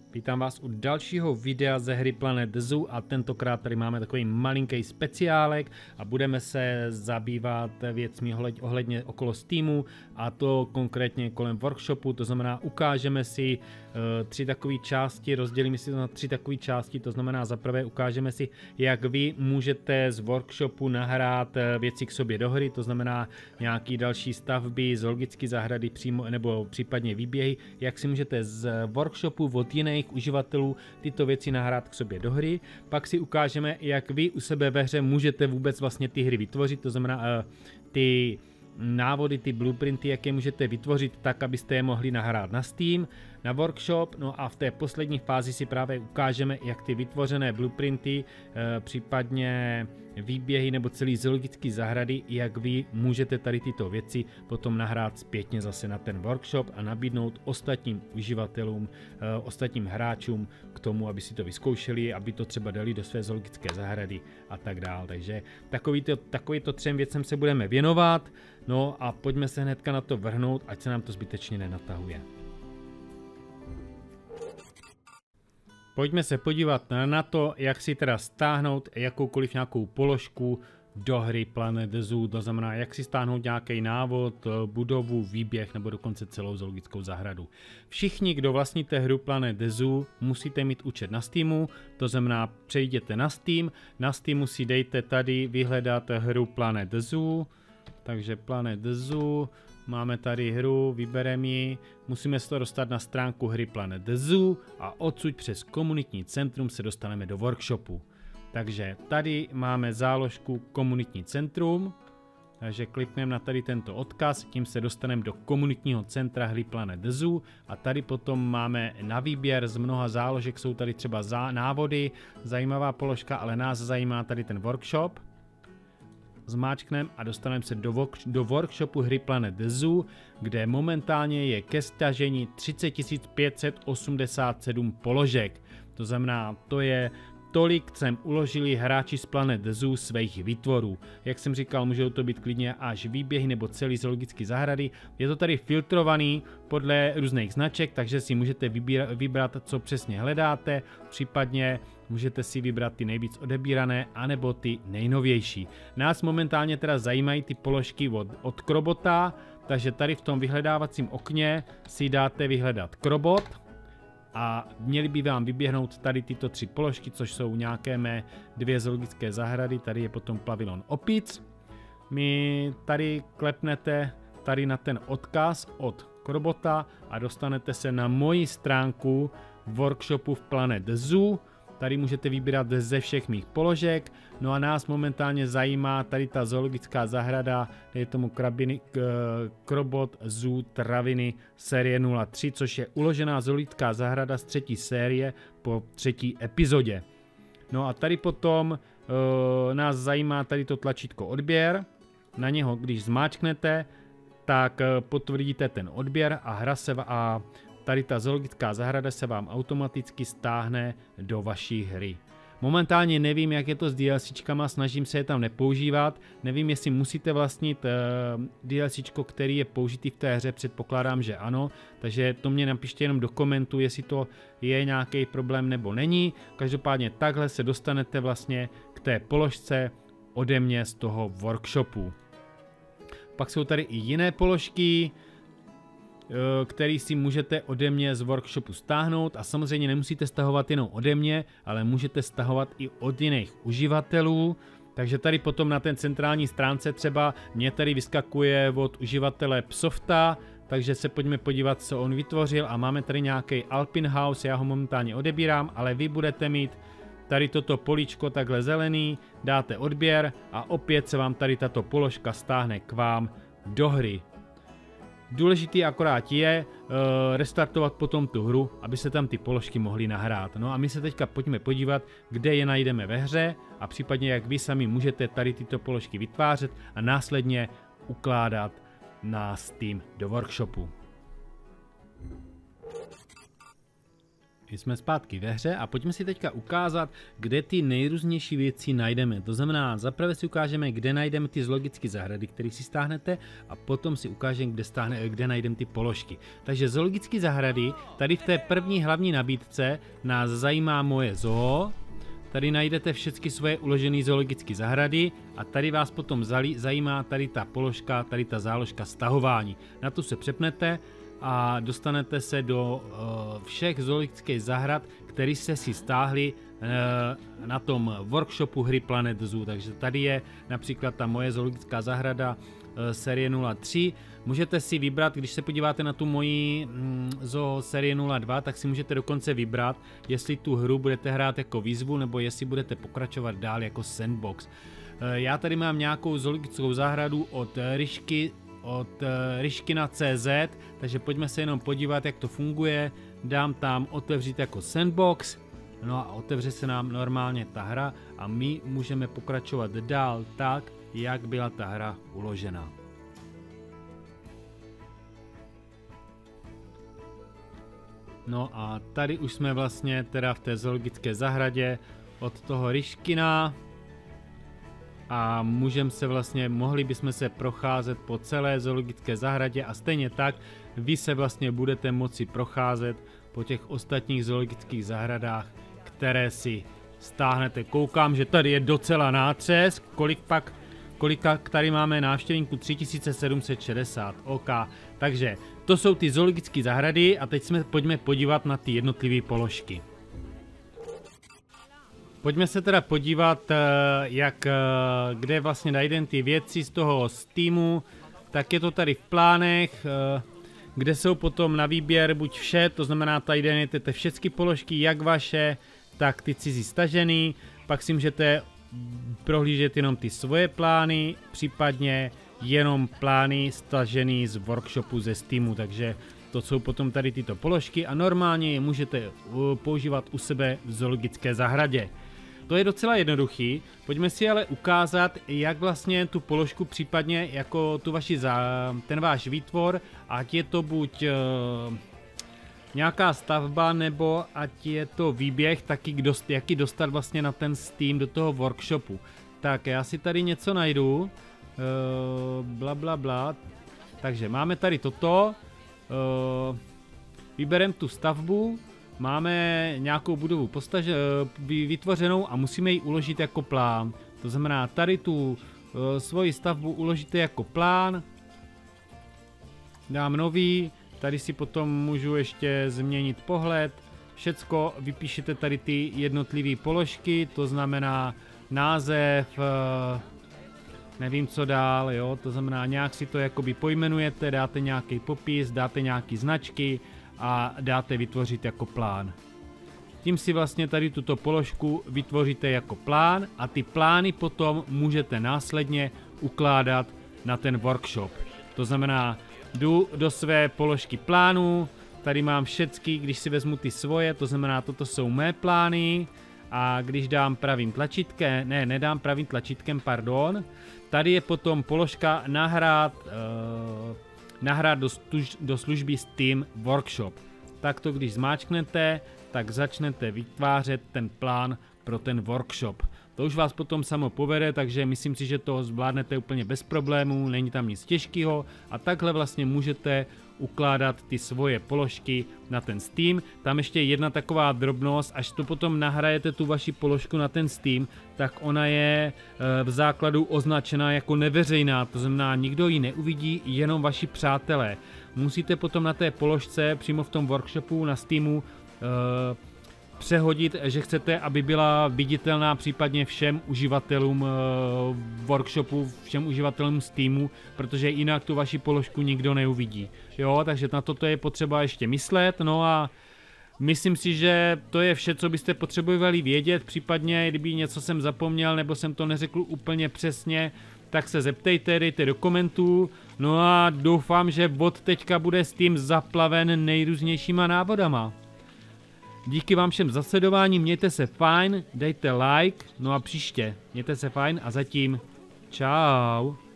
Vítám vás u dalšího videa ze hry Planet Zoo a tentokrát tady máme takový malinký speciálek a budeme se zabývat věcmi ohledně okolo Steamu a to konkrétně kolem workshopu, to znamená ukážeme si tři takové části, rozdělíme si to na tři takové části, to znamená za prvé ukážeme si, jak vy můžete z workshopu nahrát věci k sobě do hry, to znamená nějaký další stavby, zoologické zahrady přímo, nebo případně výběhy, jak si můžete z workshopu od jiných uživatelů tyto věci nahrát k sobě do hry. Pak si ukážeme, jak vy u sebe ve hře můžete vůbec vlastně ty hry vytvořit, to znamená ty návody, ty blueprinty, jak je můžete vytvořit tak, abyste je mohli nahrát na Steam, na workshop. No a v té poslední fázi si právě ukážeme, jak ty vytvořené blueprinty, případně výběhy nebo celý zoologický zahrady, jak vy můžete tady tyto věci potom nahrát zpětně zase na ten workshop a nabídnout ostatním uživatelům, ostatním hráčům k tomu, aby si to vyzkoušeli, aby to třeba dali do své zoologické zahrady a tak dále. Takže takovýto třem věcem se budeme věnovat. No a pojďme se hnedka na to vrhnout, ať se nám to zbytečně nenatahuje. Pojďme se podívat na to, jak si teda stáhnout jakoukoliv nějakou položku do hry Planet Zoo, to znamená, jak si stáhnout nějaký návod, budovu, výběh nebo dokonce celou zoologickou zahradu. Všichni, kdo vlastníte hru Planet Zoo, musíte mít účet na Steamu, to znamená, přejděte na Steamu si dejte tady vyhledat hru Planet Zoo, takže Planet Zoo, máme tady hru, vybereme ji, musíme se to dostat na stránku hry Planet Zoo a odsud přes komunitní centrum se dostaneme do workshopu. Takže tady máme záložku komunitní centrum, takže klikneme na tady tento odkaz, tím se dostaneme do komunitního centra hry Planet Zoo a tady potom máme na výběr z mnoha záložek, jsou tady třeba návody, zajímavá položka, ale nás zajímá tady ten workshop. Zmáčkneme a dostaneme se do workshopu hry Planet Zoo, kde momentálně je ke stažení 30 587 položek. To znamená, to je tolik, sem uložili hráči z Planet Zoo svých výtvorů. Jak jsem říkal, můžou to být klidně až výběhy nebo celý zoologický zahrady. Je to tady filtrovaný podle různých značek, takže si můžete vybrat, co přesně hledáte, případně můžete si vybrat ty nejvíc odebírané, anebo ty nejnovější. Nás momentálně teda zajímají ty položky od Krobota, takže tady v tom vyhledávacím okně si dáte vyhledat Krobot a měly by vám vyběhnout tady tyto tři položky, což jsou nějaké mé dvě zoologické zahrady, tady je potom pavilon opic. My tady klepnete tady na ten odkaz od Krobota a dostanete se na moji stránku workshopu v Planet Zoo. Tady můžete vybírat ze všech mých položek, no a nás momentálně zajímá tady ta zoologická zahrada, je tomu Krobot Zoo Traviny série 03, což je uložená zoologická zahrada z třetí série po třetí epizodě. No a tady potom nás zajímá tady to tlačítko odběr, na něho když zmáčknete, tak potvrdíte ten odběr a hra se tady ta zoologická zahrada se vám automaticky stáhne do vaší hry. Momentálně nevím, jak je to s DLCčkama, snažím se je tam nepoužívat. Nevím, jestli musíte vlastnit DLCčko, který je použitý v té hře, předpokládám, že ano. Takže to mě napište jenom do komentu, jestli to je nějaký problém nebo není. Každopádně takhle se dostanete vlastně k té položce ode mě z toho workshopu. Pak jsou tady i jiné položky, který si můžete ode mě z workshopu stáhnout a samozřejmě nemusíte stahovat jenom ode mě, ale můžete stahovat i od jiných uživatelů. Takže tady potom na ten centrální stránce třeba mě tady vyskakuje od uživatele Psofta, takže se pojďme podívat, co on vytvořil a máme tady nějaký Alpine House, já ho momentálně odebírám, ale vy budete mít tady toto políčko takhle zelený, dáte odběr a opět se vám tady tato položka stáhne k vám do hry. Důležitý akorát je restartovat potom tu hru, aby se tam ty položky mohly nahrát. No a my se teďka pojďme podívat, kde je najdeme ve hře a případně jak vy sami můžete tady tyto položky vytvářet a následně ukládat na Steam do workshopu. Jsme zpátky ve hře a pojďme si teďka ukázat, kde ty nejrůznější věci najdeme. To znamená, zaprvé si ukážeme, kde najdeme ty zoologické zahrady, které si stáhnete, a potom si ukážeme, kde najdeme ty položky. Takže zoologické zahrady, tady v té první hlavní nabídce nás zajímá moje zoo. Tady najdete všechny svoje uložené zoologické zahrady a tady vás potom zajímá tady ta položka, tady ta záložka stahování. Na tu se přepnete a dostanete se do všech zoologických zahrad, které jste si stáhli na tom workshopu hry Planet Zoo. Takže tady je například ta moje zoologická zahrada série 03. Můžete si vybrat, když se podíváte na tu moji zoo série 02, tak si můžete dokonce vybrat, jestli tu hru budete hrát jako výzvu, nebo jestli budete pokračovat dál jako sandbox. Já tady mám nějakou zoologickou zahradu od Ryškina.cz, takže pojďme se jenom podívat, jak to funguje. Dám tam otevřít jako sandbox, no a otevře se nám normálně ta hra a my můžeme pokračovat dál tak, jak byla ta hra uložena. No a tady už jsme vlastně teda v té zoologické zahradě od toho Ryškina a mohli bychom se procházet po celé zoologické zahradě a stejně tak vy se vlastně budete moci procházet po těch ostatních zoologických zahradách, které si stáhnete. Koukám, že tady je docela nátřesk, kolika tady máme návštěvníků? 3760, OK. Takže to jsou ty zoologické zahrady a teď pojďme podívat na ty jednotlivé položky. Pojďme se teda podívat, kde vlastně najdeme ty věci z toho Steamu. Tak je to tady v plánech, kde jsou potom na výběr buď vše, to znamená tady najdete všechny položky, jak vaše, tak ty cizí stažený, pak si můžete prohlížet jenom ty svoje plány, případně jenom plány stažený z workshopu ze Steamu, takže to jsou potom tady tyto položky a normálně je můžete používat u sebe v zoologické zahradě. To je docela jednoduchý, pojďme si ale ukázat, jak vlastně tu položku, případně jako ten váš výtvor, ať je to buď nějaká stavba, nebo ať je to výběh, jak ji dostat vlastně na ten Steam do toho workshopu. Tak já si tady něco najdu, bla. Takže máme tady toto, vybereme tu stavbu, máme nějakou budovu vytvořenou a musíme ji uložit jako plán. To znamená, tady tu svoji stavbu uložíte jako plán, dám nový, tady si potom můžu ještě změnit pohled, všecko vypíšete tady ty jednotlivé položky, to znamená název, nevím co dál, jo, to znamená nějak si to jakoby pojmenujete, dáte nějaký popis, dáte nějaký značky a dáte vytvořit jako plán. Tím si vlastně tady tuto položku vytvoříte jako plán a ty plány potom můžete následně ukládat na ten workshop. To znamená, jdu do své položky plánů, tady mám všechny, když si vezmu ty svoje, to znamená, toto jsou mé plány a když dám pravým tlačítkem, nedám pravým tlačítkem, pardon, tady je potom položka nahrát do služby Steam Workshop. Takto když zmáčknete, tak začnete vytvářet ten plán pro ten workshop. To už vás potom samo povede, takže myslím si, že to zvládnete úplně bez problémů, není tam nic těžkého a takhle vlastně můžete ukládat ty svoje položky na ten Steam. Tam ještě jedna taková drobnost, až to potom nahrajete tu vaši položku na ten Steam, tak ona je v základu označena jako neveřejná, to znamená, nikdo ji neuvidí, jenom vaši přátelé. Musíte potom na té položce přímo v tom workshopu na Steamu přehodit, že chcete, aby byla viditelná případně všem uživatelům workshopu, všem uživatelům Steamu, protože jinak tu vaši položku nikdo neuvidí. Jo, takže na toto je potřeba ještě myslet, no a myslím si, že to je vše, co byste potřebovali vědět, případně kdyby něco jsem zapomněl nebo jsem to neřekl úplně přesně, tak se zeptejte, dejte do komentů, no a doufám, že od teďka bude Steam zaplaven nejrůznějšíma návodama. Díky vám všem za sledování, mějte se fajn, dejte like, no a příště mějte se fajn a zatím čau.